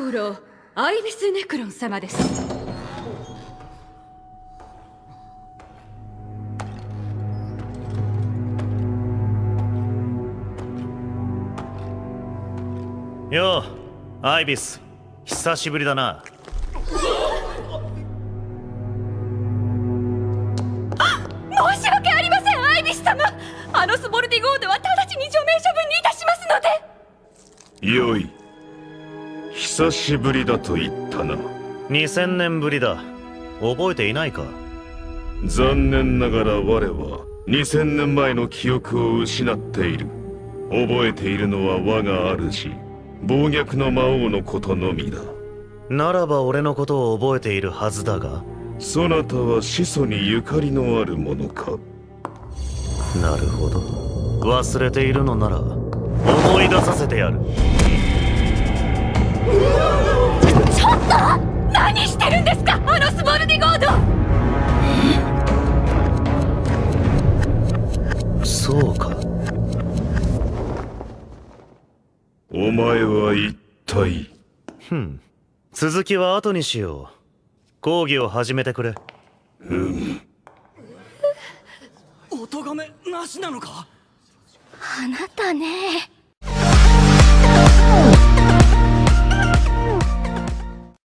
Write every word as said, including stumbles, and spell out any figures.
長老アイビス・ネクロン様です。 ようアイビス、久しぶりだな。 あ、申し訳ありませんアイビス様。あのスボルディゴードは直ちに除名処分にいたしますので。 よい、久しぶりだと言ったな。 にせんねんぶりだ。覚えていないか。 残念ながら我はにせんねんまえの記憶を失っている。覚えているのは我が主暴虐の魔王のことのみだ。 ならば俺のことを覚えているはずだが。 そなたは始祖にゆかりのあるものか。 なるほど、忘れているのなら思い出させてやる。 ちょっと何してるんですか、あのスボルディゴード。 そうか。 お前は一体。 ふん、続きは後にしよう。講義を始めてくれ。 うん。 お咎めなしなのか。 あなたね。